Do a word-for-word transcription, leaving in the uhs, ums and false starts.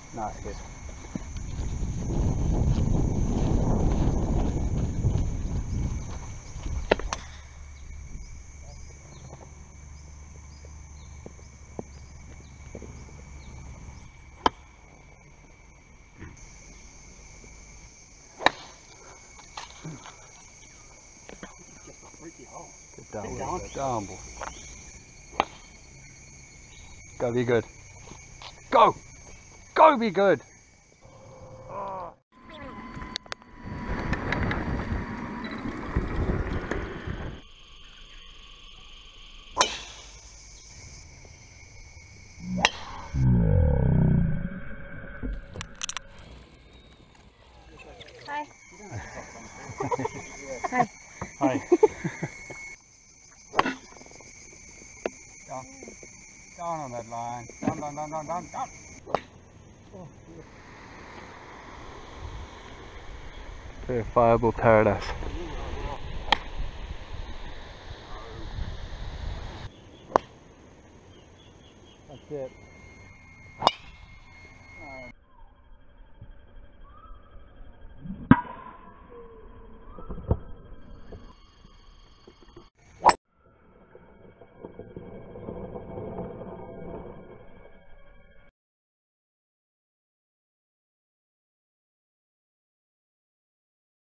No, it's good. Just a freaky hole. Good down, Down. good down, boy. Go be good. Go! Go be good! Hi. Hi. Hi. Down. Down on that line. Down, down, down, down, down, down. Verifiable paradise. That's it.